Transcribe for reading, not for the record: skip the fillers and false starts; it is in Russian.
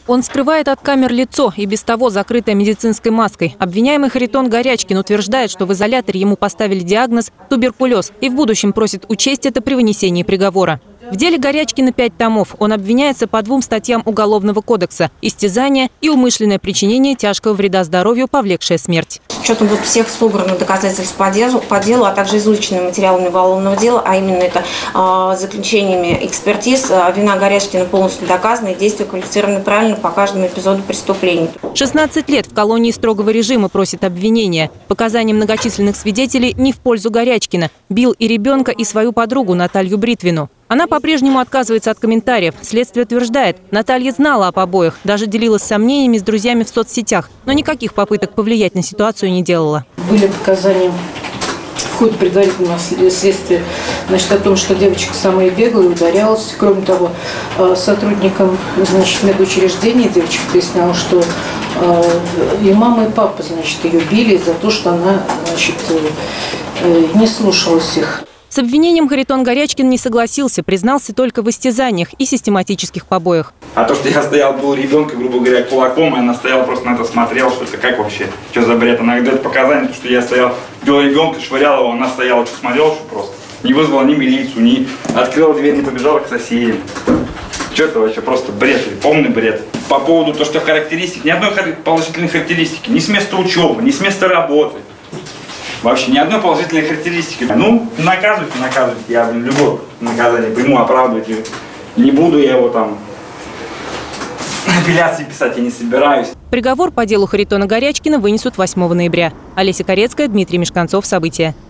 Он скрывает от камер лицо и без того закрытое медицинской маской. Обвиняемый Харитон Горячкин утверждает, что в изоляторе ему поставили диагноз туберкулез и в будущем просит учесть это при вынесении приговора. В деле Горячкина 5 томов. Он обвиняется по 2 статьям Уголовного кодекса – истязание и умышленное причинение тяжкого вреда здоровью, повлекшее смерть. С учетом всех собранных доказательств по делу, а также изученными материалами уголовного дела, а именно это заключениями экспертиз, вина Горячкина полностью доказана и действия квалифицированы правильно по каждому эпизоду преступления. 16 лет в колонии строгого режима просит обвинения. Показания многочисленных свидетелей не в пользу Горячкина. Бил и ребенка, и свою подругу Наталью Бритвину. Она по-прежнему отказывается от комментариев. Следствие утверждает, Наталья знала о побоях, даже делилась сомнениями с друзьями в соцсетях, но никаких попыток повлиять на ситуацию не делала. Были показания в ходе предварительного следствия, значит, о том, что девочка сама и бегала, и ударялась. Кроме того, сотрудникам, значит, медучреждения девочка поясняла, что и мама, и папа, значит, ее били за то, что она, значит, не слушалась их. С обвинением Харитон Горячкин не согласился, признался только в истязаниях и систематических побоях. А то, что я стоял, был ребенком, грубо говоря, кулаком, и она стояла, просто на это смотрела, что это как вообще, что за бред. Она дает показания, что я стоял, бил ребенка, швырял его, она стояла, что смотрела, что просто. Не вызвала ни милицию, ни открыла дверь, не побежала к соседям. Что это вообще, просто бред, полный бред. По поводу того, что характеристик, ни одной положительной характеристики, ни с места учебы, ни с места работы. Вообще ни одной положительной характеристики. Ну, наказывайте. Я, любое наказание приму, оправдывать не буду, я его там апелляции писать я не собираюсь. Приговор по делу Харитона Горячкина вынесут 8 ноября. Олеся Корецкая, Дмитрий Мешканцов. События.